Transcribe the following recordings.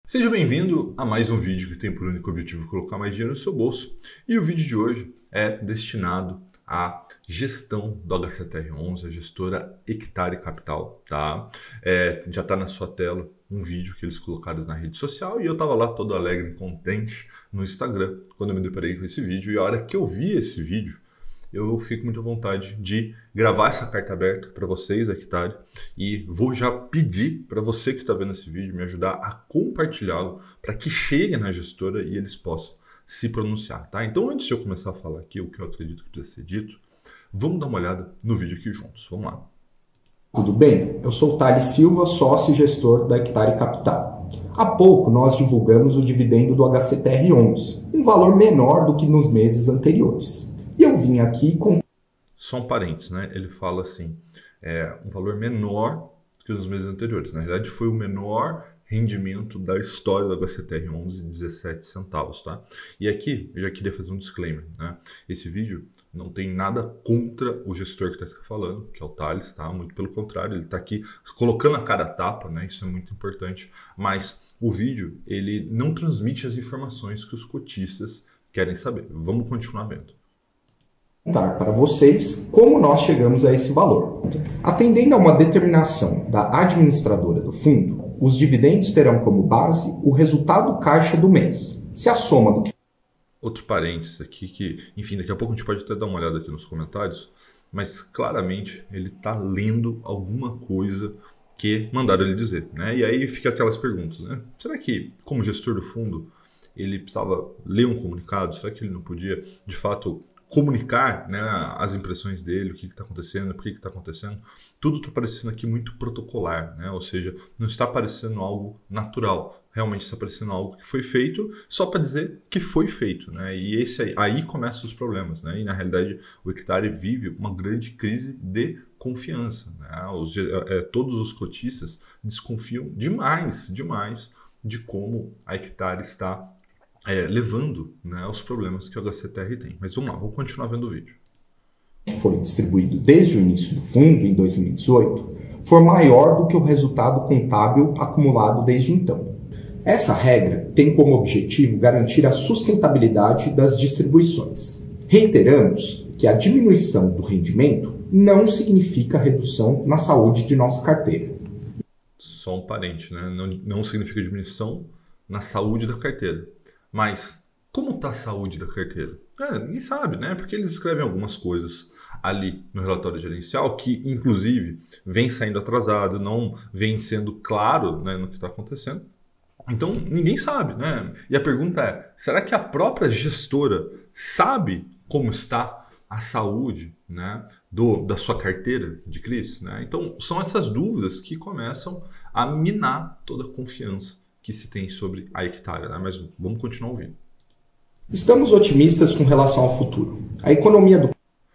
Seja bem-vindo a mais um vídeo que tem por único objetivo colocar mais dinheiro no seu bolso. E o vídeo de hoje é destinado à gestão do HCTR11, a gestora Hectare Capital, tá? Já está na sua tela um vídeo que eles colocaram na rede social e eu estava lá todo alegre e contente no Instagram quando eu me deparei com esse vídeo. E a hora que eu vi esse vídeo, eu fiquei com muita vontade de gravar essa carta aberta para vocês, Hectare, e vou já pedir para você que está vendo esse vídeo me ajudar a compartilhá-lo para que chegue na gestora e eles possam se pronunciar, tá? Então, antes de eu começar a falar aqui o que eu acredito que precisa ser dito, vamos dar uma olhada no vídeo aqui juntos. Vamos lá. Tudo bem? Eu sou o Thales Silva, sócio e gestor da Hectare Capital. Há pouco nós divulgamos o dividendo do HCTR11, um valor menor do que nos meses anteriores. E eu vim aqui com... Só um parênteses, né? Ele fala assim, um valor menor que nos meses anteriores. Na realidade, foi o menor rendimento da história do HCTR11, 17 centavos, tá? E aqui, eu já queria fazer um disclaimer, né? Esse vídeo não tem nada contra o gestor que está aqui falando, que é o Thales, tá? Muito pelo contrário, ele está aqui colocando a cara a tapa, né? Isso é muito importante. Mas o vídeo, ele não transmite as informações que os cotistas querem saber. Vamos continuar vendo. Contar para vocês como nós chegamos a esse valor. Atendendo a uma determinação da administradora do fundo, os dividendos terão como base o resultado caixa do mês. Se a soma do que... Outro parênteses aqui que, enfim, daqui a pouco a gente pode até dar uma olhada aqui nos comentários, mas claramente ele está lendo alguma coisa que mandaram ele dizer, né? E aí fica aquelas perguntas, né? Será que, como gestor do fundo, ele precisava ler um comunicado? Será que ele não podia, de fato, comunicar, né, as impressões dele, o que está acontecendo, por que está acontecendo? Tudo está parecendo aqui muito protocolar, né? Ou seja, não está parecendo algo natural. Realmente está parecendo algo que foi feito só para dizer que foi feito, né? E aí começam os problemas, né? E na realidade o Hectare vive uma grande crise de confiança, né? Todos os cotistas desconfiam demais de como a Hectare está levando, né, os problemas que o HCTR tem. Mas vamos lá, vou continuar vendo o vídeo. Foi distribuído desde o início do fundo, em 2018, for maior do que o resultado contábil acumulado desde então. Essa regra tem como objetivo garantir a sustentabilidade das distribuições. Reiteramos que a diminuição do rendimento não significa redução na saúde de nossa carteira. Só um parente, né? Não significa diminuição na saúde da carteira. Mas como está a saúde da carteira? Ninguém sabe, né? Porque eles escrevem algumas coisas ali no relatório gerencial que, inclusive, vem saindo atrasado, não vem sendo claro, né, no que está acontecendo. Então, ninguém sabe, né? E a pergunta é, será que a própria gestora sabe como está a saúde, né, da sua carteira de CRIs, né? Então, são essas dúvidas que começam a minar toda a confiança que se tem sobre a Hectare, né? Mas vamos continuar ouvindo. Estamos otimistas com relação ao futuro. A economia do...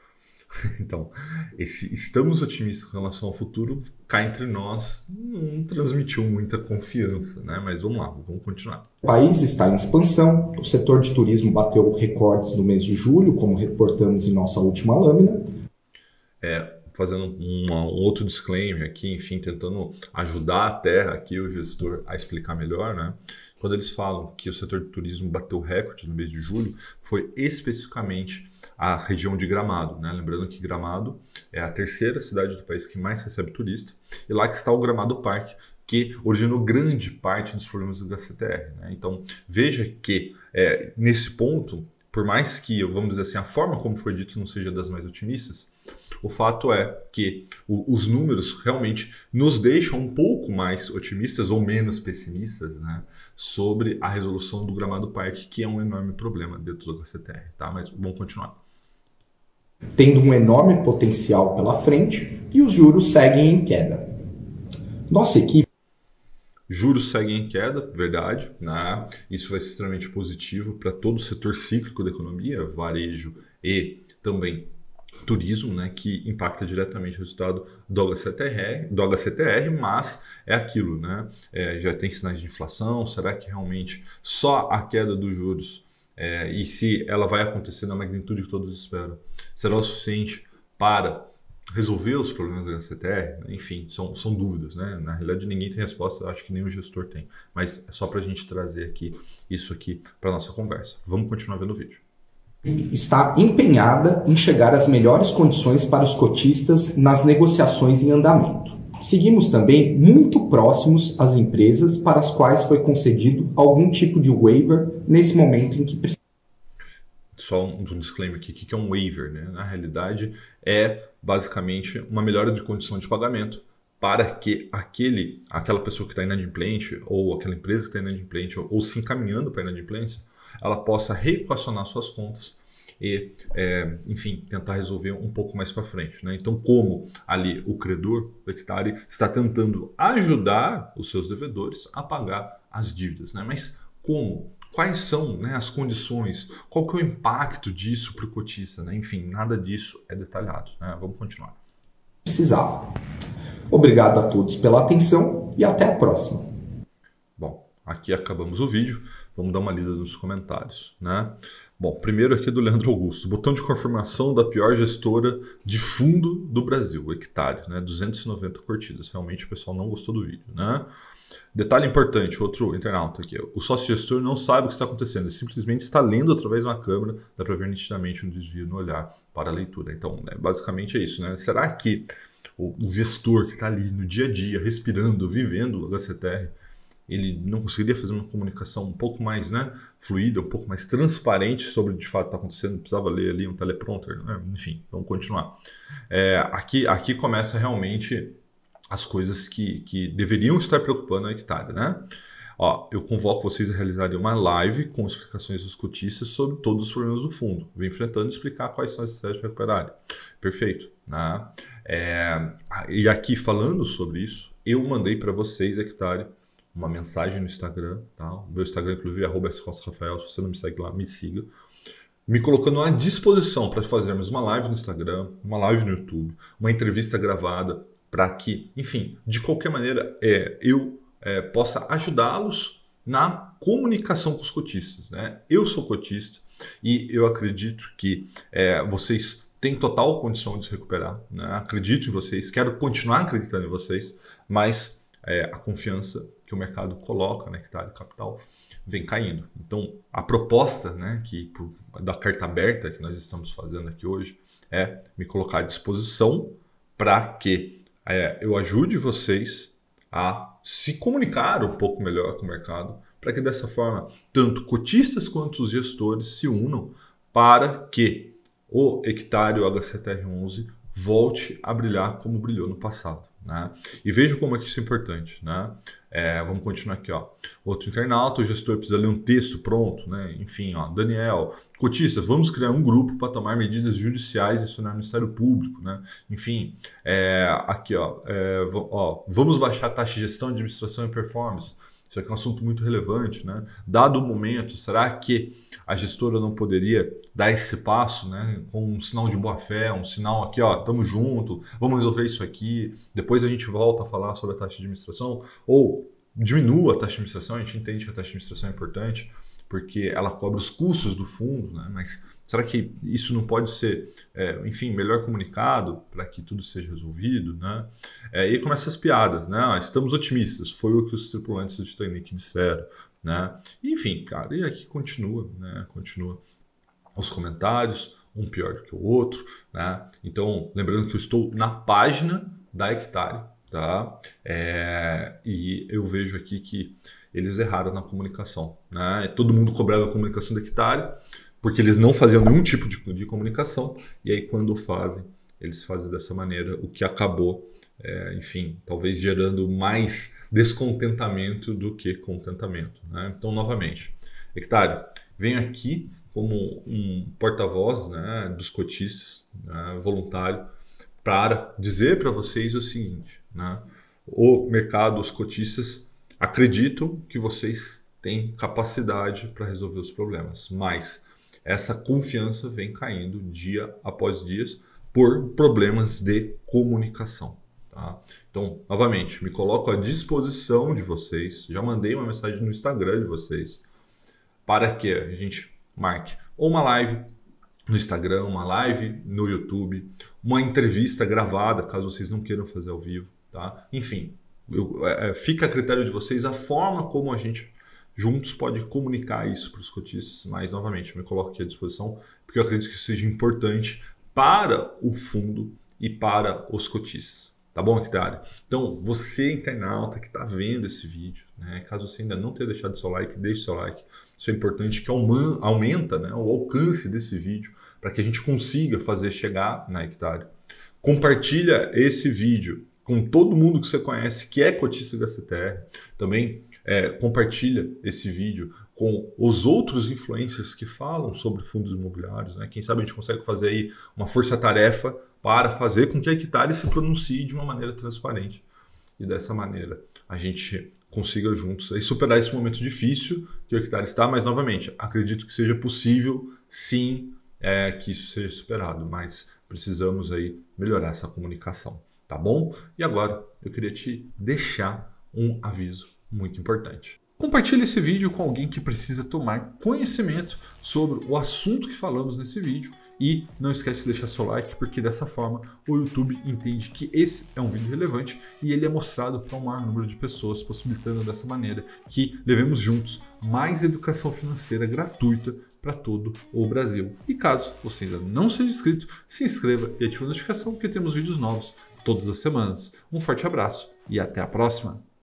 Então, estamos otimistas com relação ao futuro, cá entre nós, não transmitiu muita confiança, né? Mas vamos lá, vamos continuar. O país está em expansão, o setor de turismo bateu recordes no mês de julho, como reportamos em nossa última lâmina. Fazendo um outro disclaimer aqui, enfim, tentando ajudar até aqui o gestor a explicar melhor, né? Quando eles falam que o setor de turismo bateu recorde no mês de julho, foi especificamente a região de Gramado, né? Lembrando que Gramado é a terceira cidade do país que mais recebe turista, e lá que está o Gramado Park, que originou grande parte dos problemas do HCTR, né? Então, veja que nesse ponto, por mais que, vamos dizer assim, a forma como foi dito não seja das mais otimistas, o fato é que os números realmente nos deixam um pouco mais otimistas ou menos pessimistas, né, sobre a resolução do Gramado Park, que é um enorme problema dentro do HCTR, tá? Mas vamos continuar. Tendo um enorme potencial pela frente e os juros seguem em queda. Nossa equipe... Juros seguem em queda, verdade, né? Isso vai ser extremamente positivo para todo o setor cíclico da economia, varejo e também turismo, né, que impacta diretamente o resultado do HCTR, mas é aquilo, né? Já tem sinais de inflação, será que realmente só a queda dos juros, e se ela vai acontecer na magnitude que todos esperam, será o suficiente para resolver os problemas da HCTR, enfim, são dúvidas, né? Na realidade, ninguém tem resposta, acho que nem o gestor tem. Mas é só para a gente trazer isso aqui para nossa conversa. Vamos continuar vendo o vídeo. Está empenhada em chegar às melhores condições para os cotistas nas negociações em andamento. Seguimos também muito próximos às empresas para as quais foi concedido algum tipo de waiver nesse momento em que precisa. Só um disclaimer aqui, o que é um waiver, né? Na realidade, é basicamente uma melhora de condição de pagamento para que aquela pessoa que está inadimplente, ou aquela empresa que está inadimplente, ou se encaminhando para a inadimplência, ela possa reequacionar suas contas e, enfim, tentar resolver um pouco mais para frente, né? Então, como ali o credor, o Hectare, está tentando ajudar os seus devedores a pagar as dívidas, né? Mas como? Quais são, né, as condições? Qual que é o impacto disso para o cotista, né? Enfim, nada disso é detalhado, né? Vamos continuar. Precisava. Obrigado a todos pela atenção e até a próxima. Bom, aqui acabamos o vídeo. Vamos dar uma lida nos comentários, né? Bom, primeiro aqui do Leandro Augusto. Botão de confirmação da pior gestora de fundo do Brasil, o Hectare, né? 290 curtidas. Realmente o pessoal não gostou do vídeo, né? Detalhe importante, outro internauta aqui. O sócio gestor não sabe o que está acontecendo. Ele simplesmente está lendo através de uma câmera. Dá para ver nitidamente um desvio no olhar para a leitura. Então, basicamente é isso, né? Será que o gestor que está ali no dia a dia, respirando, vivendo o HCTR, ele não conseguiria fazer uma comunicação um pouco mais, né, fluida, um pouco mais transparente sobre o que de fato está acontecendo? Precisava ler ali um teleprompter, né? Enfim, vamos continuar. Aqui começa realmente as coisas que deveriam estar preocupando a Hectare, né? Ó, eu convoco vocês a realizarem uma live com explicações dos cotistas sobre todos os problemas do fundo. Vem enfrentando e explicar quais são as estratégias para recuperarem. Perfeito, né? E aqui, falando sobre isso, eu mandei para vocês, Hectare, uma mensagem no Instagram, tá? O meu Instagram, inclusive, é @scosrafael. Se você não me segue lá, me siga. Me colocando à disposição para fazermos uma live no Instagram, uma live no YouTube, uma entrevista gravada, para que, enfim, de qualquer maneira, eu possa ajudá-los na comunicação com os cotistas, né? Eu sou cotista e eu acredito que vocês têm total condição de se recuperar, né? Acredito em vocês, quero continuar acreditando em vocês, mas a confiança que o mercado coloca na Hectare Capital vem caindo. Então, a proposta, né, da carta aberta que nós estamos fazendo aqui hoje é me colocar à disposição para que eu ajude vocês a se comunicar um pouco melhor com o mercado, para que dessa forma, tanto cotistas quanto os gestores se unam para que o Hectare, o HCTR11, volte a brilhar como brilhou no passado, né? E veja como é que isso é importante, né? Vamos continuar aqui, ó. Outro internauta, o gestor precisa ler um texto pronto, né? Enfim, ó, Daniel, cotistas, vamos criar um grupo para tomar medidas judiciais e acionar o Ministério Público, né? Enfim, aqui, ó, vamos baixar a taxa de gestão, administração e performance. Isso aqui é um assunto muito relevante, né? Dado o momento, será que a gestora não poderia dar esse passo, né, com um sinal de boa-fé, um sinal aqui, ó, estamos junto, vamos resolver isso aqui, depois a gente volta a falar sobre a taxa de administração, ou diminua a taxa de administração? A gente entende que a taxa de administração é importante, porque ela cobre os custos do fundo, né? Mas será que isso não pode ser, enfim, melhor comunicado para que tudo seja resolvido, né? E aí começam as piadas, né? Estamos otimistas, foi o que os tripulantes do Titanic disseram, né? Enfim, cara, e aqui continua, né? Continua os comentários, um pior do que o outro, né? Então, lembrando que eu estou na página da Hectare, tá? E eu vejo aqui que eles erraram na comunicação, né? Todo mundo cobrava a comunicação da Hectare, porque eles não faziam nenhum tipo de comunicação, e aí quando fazem, eles fazem dessa maneira, o que acabou, enfim, talvez gerando mais descontentamento do que contentamento, né? Então, novamente, Hectare, venho aqui como um porta-voz, né, dos cotistas, né, voluntário, para dizer para vocês o seguinte, né? O mercado, os cotistas acreditam que vocês têm capacidade para resolver os problemas, mas essa confiança vem caindo dia após dia por problemas de comunicação, tá? Então, novamente, me coloco à disposição de vocês, já mandei uma mensagem no Instagram de vocês, para que a gente marque ou uma live no Instagram, uma live no YouTube, uma entrevista gravada, caso vocês não queiram fazer ao vivo, tá? Enfim, fica a critério de vocês a forma como a gente juntos pode comunicar isso para os cotistas, mas novamente, eu me coloco aqui à disposição, porque eu acredito que isso seja importante para o fundo e para os cotistas. Tá bom, Hectare? Então, você, internauta que está vendo esse vídeo, né, caso você ainda não tenha deixado seu like, deixe seu like. Isso é importante, que aumenta, né, o alcance desse vídeo para que a gente consiga fazer chegar na Hectare. Compartilha esse vídeo com todo mundo que você conhece que é cotista da CTR. Também compartilha esse vídeo com os outros influencers que falam sobre fundos imobiliários, né? Quem sabe a gente consegue fazer aí uma força-tarefa para fazer com que a Hectare se pronuncie de uma maneira transparente. E dessa maneira a gente consiga juntos aí superar esse momento difícil que o Hectare está, mas novamente, acredito que seja possível sim que isso seja superado, mas precisamos aí melhorar essa comunicação, tá bom? E agora eu queria te deixar um aviso muito importante. Compartilhe esse vídeo com alguém que precisa tomar conhecimento sobre o assunto que falamos nesse vídeo e não esquece de deixar seu like, porque dessa forma o YouTube entende que esse é um vídeo relevante e ele é mostrado para um maior número de pessoas, possibilitando dessa maneira que levemos juntos mais educação financeira gratuita para todo o Brasil. E caso você ainda não seja inscrito, se inscreva e ative a notificação, porque temos vídeos novos todas as semanas. Um forte abraço e até a próxima!